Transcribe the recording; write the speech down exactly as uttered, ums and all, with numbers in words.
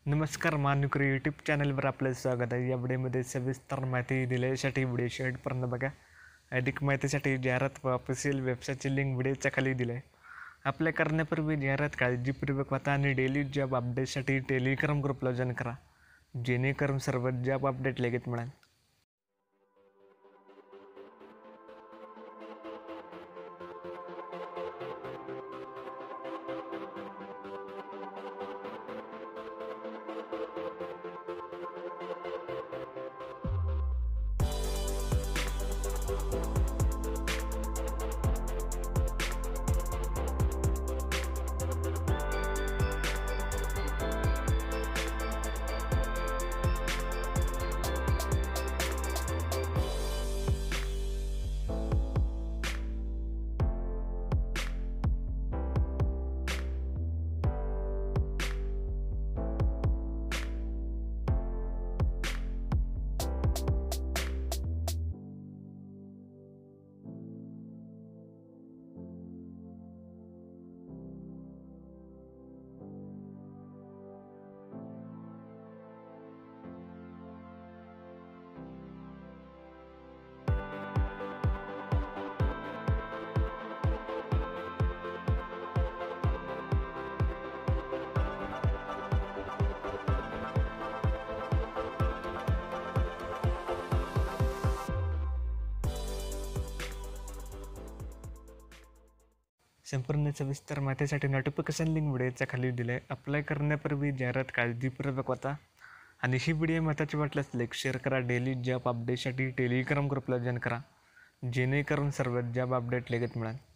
नमस्कार मान्यकर यूट्यूब चॅनलवर आपलं स्वागत आहे. या व्हिडिओमध्ये सविस्तर माहिती दिल्यासाठी व्हिडिओ शेवटपर्यंत बघा. अधिक माहितीसाठी जाहिरात व ऑफिशियल वेबसाईटची लिंक व्हिडिओच्या खाली दिली आहे. अप्लाय करण्यापूर्वी जाहिरात काळजीपूर्वक वाचा आणि डेली जॉब अपडेटसाठी टेलिग्राम ग्रुपला जॉईन करा, जेणेकरून सर्व जॉब अपडेट लगेच मिळेल. संपूर्ण सविस्तर माहितीसाठी नोटिफिकेशन लिंक व्हिडिओच्या खाली दिले. अप्लाय करण्यापूर्वी जाहिरात काळजीपूर्वक वाचा आणि ही व्हिडिओ महत्त्वाची वाटल्यास लाईक शेअर करा. डेली जॉब अपडेटसाठी टेलिग्राम ग्रुपला जॉईन करा, जेणेकरून सर्व जॉब अपडेट लगेच मिळेल.